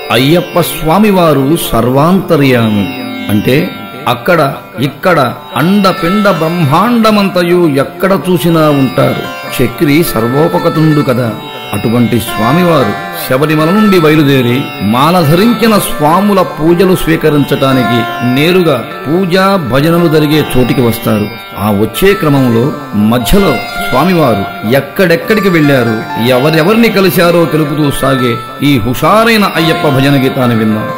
అయ్యప్ప స్వామివారు సర్వాంతర్యామి అంటే అక్కడ ఇక్కడ అండపిండ బ్రహ్మాండమంతయు ఎక్కడ చూసినా ఉంటారు. చక్రి సర్వోపకతుండు కదా. అటువంటి స్వామివారు శబరిమల నుండి బయలుదేరి మాల ధరించిన స్వాముల పూజలు స్వీకరించటానికి నేరుగా పూజా భజనలు జరిగే చోటికి వస్తారు. ఆ వచ్చే క్రమంలో మధ్యలో స్వామివారు ఎక్కడెక్కడికి వెళ్లారు, ఎవరెవరిని కలిశారో తెలుపుతూ సాగే ఈ హుషారైన అయ్యప్ప భజన గీతాన్ని విన్నాం.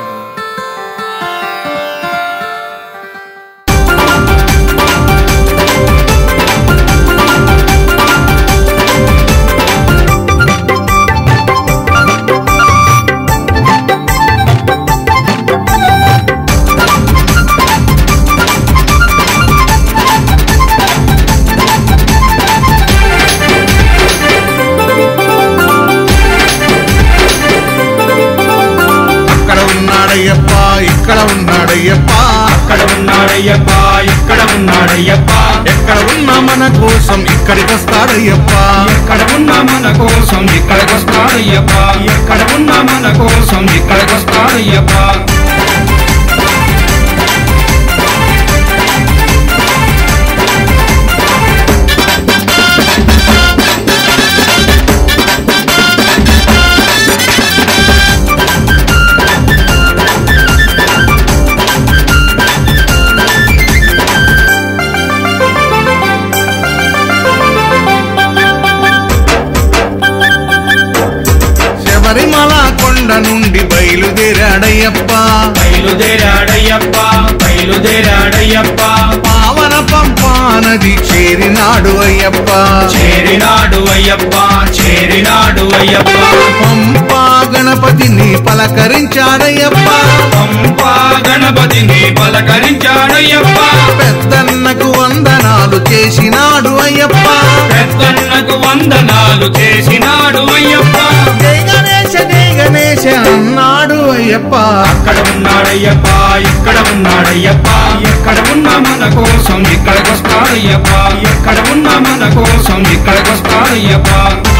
ఇక్కడ ఉన్నాడయ్యప్ప, అక్కడ ఉన్నాడయ్యప్ప, ఇక్కడ ఉన్నాడయ్యప్ప, ఎక్కడ ఉన్నా మన కోసం ఇక్కడికి వస్తాడయ్యప్ప, ఎక్కడ ఉన్నా మన కోసం ఇక్కడికి వస్తాడయ్యప్ప, ఎక్కడ ఉన్నా మన కోసం ఇక్కడికి వస్తాడయ్యప్ప. శబరిమల కొండ నుండి బయలుదేరాడయ్యప్ప, బయలుదేరాడయ్యప్ప, బయలుదేరాడయ్యప్ప, పావన పంపా నది చేరినాడు అయ్యప్ప, చేరినాడు అయ్యప్ప, చేరినాడు అయ్యప్ప. పంపా గణపతిని పలకరించాడయ్యప్ప, పంపా గణపతిని పలకరించాడయ్యప్ప, పెద్దన్నకు వందనాలు చేసినాడు అయ్యప్ప, పెద్దన్నకు వందనాలు చేసినాడు అయ్యప్ప. జై గణేశ జై గణేశ అన్నాడు అయ్యప్ప, అక్కడ ఉన్నాడయ్యప్ప, ఇక్కడ ఉన్నాడయ్యప్ప, ఎక్కడ ఉన్నా మన కోసం ఇక్కడికి వస్తాడయ్యప్ప, ఎక్కడ ఉన్నా మన కోసం ఇక్కడికి వస్తాడయ్యప్ప.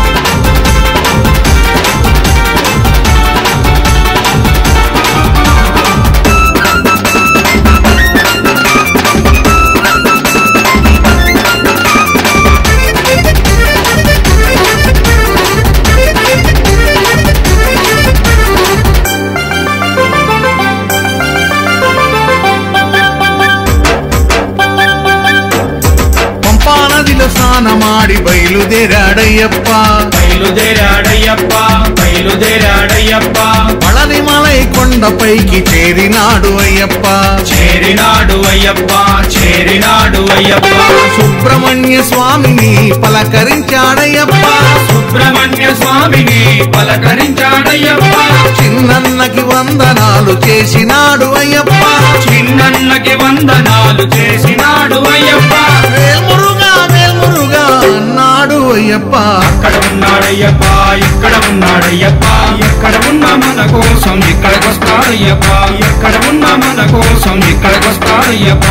నదిలో స్నానమాడి బయలుదేరాడయ్యప్ప, బయలుదేరాడయ్యప్ప, బయలుదేరాడయ్యప్ప, పళనిమలై కొండపైకి చేరినాడు అయ్యప్ప, చేరినాడు అయ్యప్ప, చేరినాడు అయ్యప్ప. సుబ్రహ్మణ్య స్వామిని పలకరించాడయ్యప్ప, సుబ్రహ్మణ్య స్వామిని పలకరించాడయ్యప్ప, చిన్నన్నకి వందనాలు చేసినాడు అయ్యప్ప, చిన్నన్నకి వందనాలు చేసినాడు అయ్యప్ప. వేల్మురుగా వేల్మురుగా అన్నాడు అయ్యప్ప, అక్కడ ఉన్నాడయ్యప్ప, ఇక్కడ ఉన్నాడయ్యప్ప, ఎక్కడ ఉన్నా మన కోసం ఇక్కడికి వస్తాడయ్యప్ప, ఎక్కడ ఉన్నా మన కోసం ఇక్కడికి వస్తాడయ్యప్ప.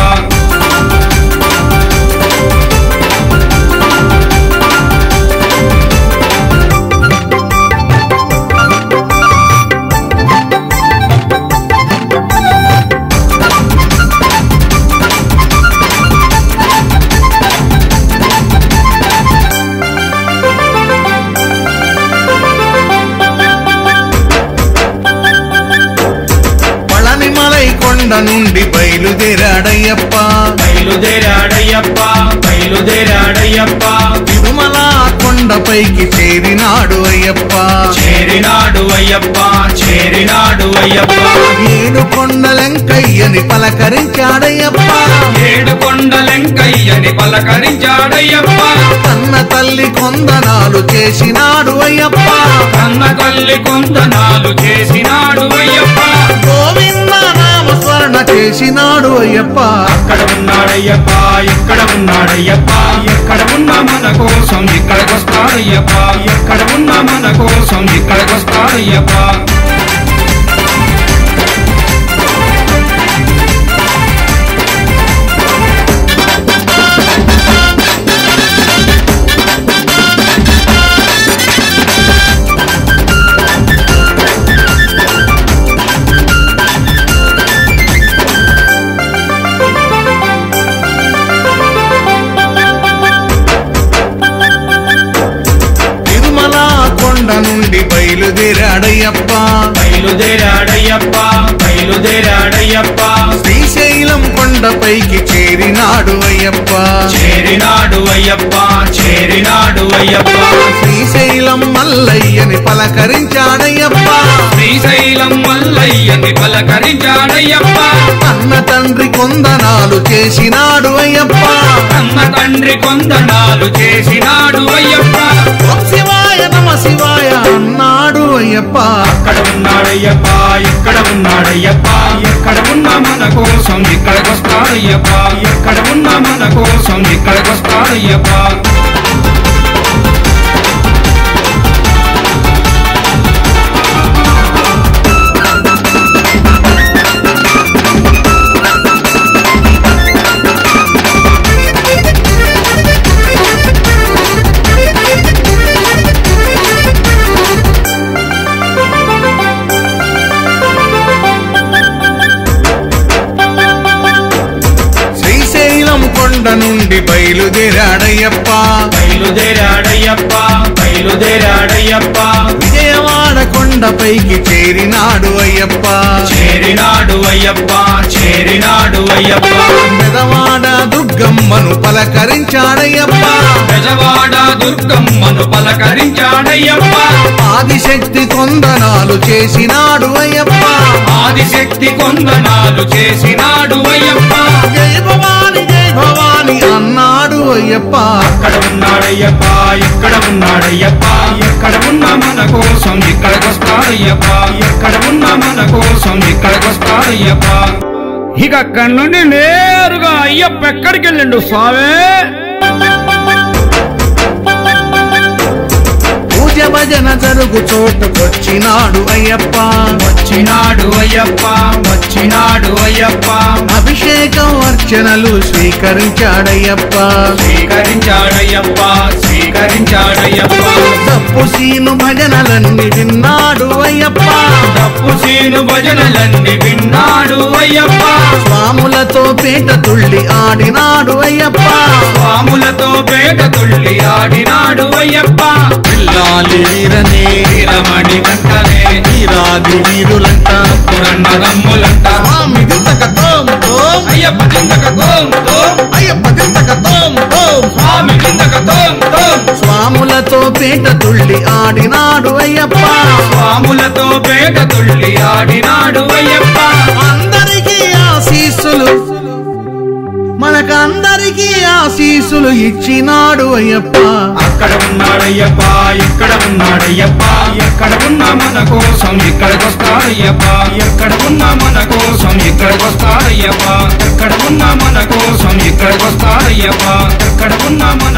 కొండ నుండి బయలుదేరాడయ్యప్ప, బయలుదేరాడయ్యప్ప, బయలుదేరాడయ్యప్ప, తిరుమల కొండపైకి చేరినాడు అయ్యప్ప, చేరినాడు అయ్యప్ప, చేరినాడు అయ్యప్ప. ఏడు కొండలెంకయ్యని పలకరించాడయ్యప్ప, ఏడు కొండలెంకయ్యని పలకరించాడయ్యప్ప, కన్న తల్లి కొందనాలు చేసినాడు అయ్యప్ప, కన్న తల్లి కొందనాలు చేసినాడు అయ్యప్ప. గోవింద నామస్మరణ చేసినాడు అయ్యప్ప, అక్కడ ఉన్నాడయ్యప్ప, ఇక్కడ ఉన్నాడయ్యప్ప, ఎక్కడ ఉన్నా మన కోసం ఇక్కడికి వస్తాడయ్యప్ప, ఎక్కడ ఉన్నా మన కోసం ఇక్కడికి వస్తాడయ్యప్ప. బయలుదేరాడయ్యప్ప బయలుదేరాడయ్యప్ప బయలుదేరాడయ్యప్ప శ్రీశైలం కొండపైకి చేరినాడు అయ్యప్ప చేరినాడు అయ్యప్ప చేరినాడు అయ్యప్ప శ్రీశైలం మల్లయ్యని పలకరించాడయ్యప్ప శ్రీశైలం మల్లయ్యని పలకరించాడయ్యప్ప అన్న తండ్రి కొందనాలు చేసినాడు అయ్యప్ప అన్న తండ్రి కొందనాలు చేసినాడు అయ్యప్ప ఓం శివాయ నమ శివాయ అన్నాడు అయ్యప్ప అక్కడ ఉన్నాడయ్యప్ప ఇక్కడ ఉన్నాడయ్యప్ప ఎక్కడ ఉన్నా మన కోసం ఇక్కడికొస్తాడయ్యప్ప ఎక్కడ ఉన్నా మన కోసం ఇక్కడికొస్తాడయ్యప్ప కొండ నుండి బయలుదేరాడయ్యప్ప బయలుదేరాడయ్యప్ప బయలుదేరాడయ్యప్ప విజయవాడ కొండపైకి చేరినాడు అయ్యప్ప చేరినాడు అయ్యప్ప చేరినాడు అయ్యప్ప పెదవాడ దుర్గమ్మను పలకరించాడయ్యప్ప బెజవాడ దుర్గమ్మను పలకరించాడయ్యప్ప ఆదిశక్తి కొందనాలు చేసినాడు అయ్యప్ప ఆదిశక్తి కొందనాలు చేసినాడు అయ్యప్ప జై భవాని అన్నాడు అయ్యప్ప అక్కడ ఉన్నాడయ్యప్ప ఇక్కడ ఉన్నాడయ్యప్ప ఎక్కడ ఉన్నా మన కోసం ఇక్కడికొస్తాడయ్యప్ప ఎక్కడ ఉన్నా మన కోసం ఇక్కడికొస్తాడయ్యప్ప ఇక అక్కడి నుండి నేరుగా అయ్యప్ప ఎక్కడికి వెళ్ళిండు స్వామి పూజ భజన జరుగు చోటుకొచ్చినాడు అయ్యప్ప వచ్చినాడు అయ్యప్ప వచ్చినాడు అయ్యప్ప అభిషేకం అర్చనలు స్వీకరించాడయ్యప్ప స్వీకరించాడయ్యప్ప స్వీకరించాడయ్యప్ప తప్పు సీను భజనలన్నీ విన్నాడు అయ్యప్ప తప్పు సీను భజనలన్నీ విన్నాడు అయ్యప్ప స్వాములతో పేట తుళ్ళి ఆడినాడు అయ్యప్ప స్వాములతో పేట తుళ్ళి ఆడినాడు అయ్యప్ప పిల్లాలి వీరనే వీరమణి కంటనే వీరాది వీరులంట పురన్నదమ్ములంట స్వామి దింతక తోం తోం అయ్యప్ప కిందక తోం తోం అయ్యప్ప దింతక తోం తోం స్వామి కిందక తోం తోం స్వాములతో పేట తుళ్ళి ఆడినాడు అయ్యప్ప స్వాములతో పేట తుళ్ళి ఆడినాడు అయ్యప్ప అందరికీ ఆశీస్సులు మనకందరికీ ఆశీస్సులు ఇచ్చినాడు అయ్యప్ప అక్కడ ఉన్నాడయ్యప్ప ఇక్కడ ఉన్నాడయ్యప్ప ఎక్కడ ఉన్నా మన కోసం ఇక్కడికొస్తాడయ్యప్ప ఎక్కడ ఉన్నా మన కోసం ఇక్కడికొస్తాడయ్యప్ప ఎక్కడ ఉన్నా మన కోసం ఇక్కడికొస్తాడయ్యప్ప ఎక్కడ ఉన్నా